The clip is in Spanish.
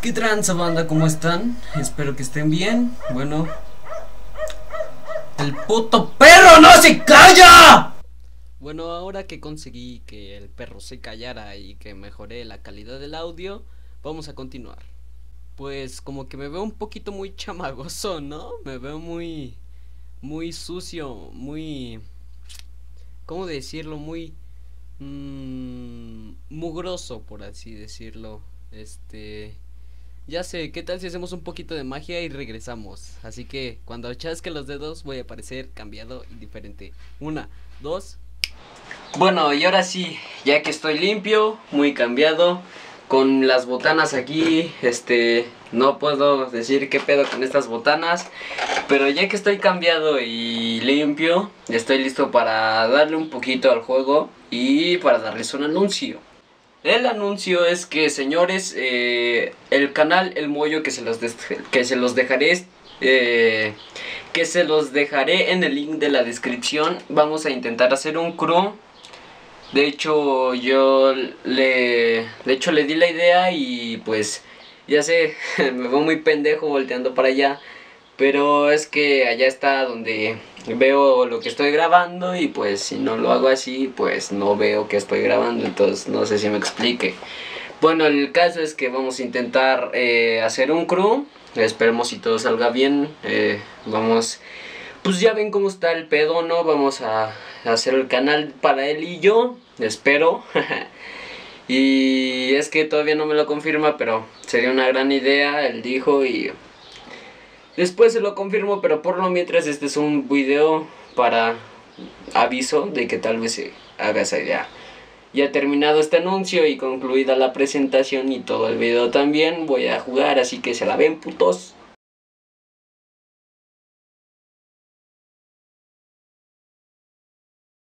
¿Qué tranza, banda? ¿Cómo están? Espero que estén bien. Bueno, el puto perro no se calla. Bueno, ahora que conseguí que el perro se callara y que mejoré la calidad del audio, vamos a continuar. Pues como que me veo un poquito muy chamagoso, ¿no? Me veo muy sucio, muy, ¿cómo decirlo? Muy mugroso, por así decirlo. Ya sé, ¿qué tal si hacemos un poquito de magia y regresamos? Así que cuando chasque los dedos voy a aparecer cambiado y diferente. Una, dos. Bueno, y ahora sí, ya que estoy limpio, muy cambiado, con las botanas aquí, no puedo decir qué pedo con estas botanas, pero ya que estoy cambiado y limpio, estoy listo para darle un poquito al juego y para darles un anuncio. El anuncio es que, señores, el canal El Moyo, que se los dejaré en el link de la descripción. Vamos a intentar hacer un crew. De hecho le di la idea y pues ya sé, me veo muy pendejo volteando para allá, pero es que allá está donde veo lo que estoy grabando y pues si no lo hago así, pues no veo que estoy grabando, entonces no sé si me explique. Bueno, el caso es que vamos a intentar hacer un crew, esperemos si todo salga bien, vamos, pues ya ven cómo está el pedo, ¿no? Vamos a hacer el canal para él y yo, espero. Y es que todavía no me lo confirma, pero sería una gran idea, él dijo, y después se lo confirmo, pero por lo mientras este es un video para aviso de que tal vez se haga esa idea. Ya terminado este anuncio y concluida la presentación y todo el video también, voy a jugar, así que se la ven, putos.